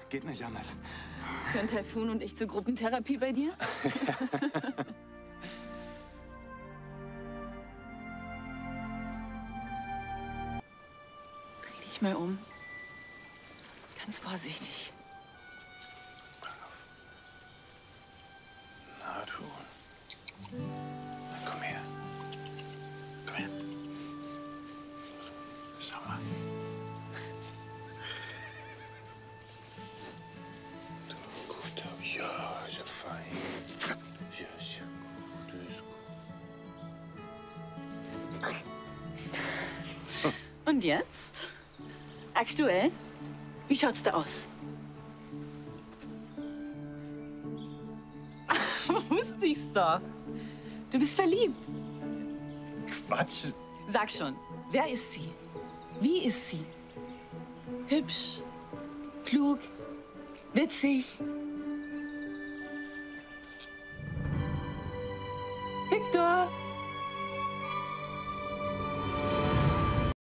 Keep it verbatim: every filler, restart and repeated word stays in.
Geht nicht anders. Können Taifun und ich zur Gruppentherapie bei dir? Dreh dich mal um. Ganz vorsichtig. Na du. Na, komm her. Komm her. Schau mal. Du, gut, ja, ist ja fein. Ja, ist ja gut, ist gut. Und jetzt? Aktuell? Wie schaut's da aus? Wusste ich's doch. Du bist verliebt. Quatsch. Sag schon, wer ist sie? Wie ist sie? Hübsch, klug, witzig. Victor!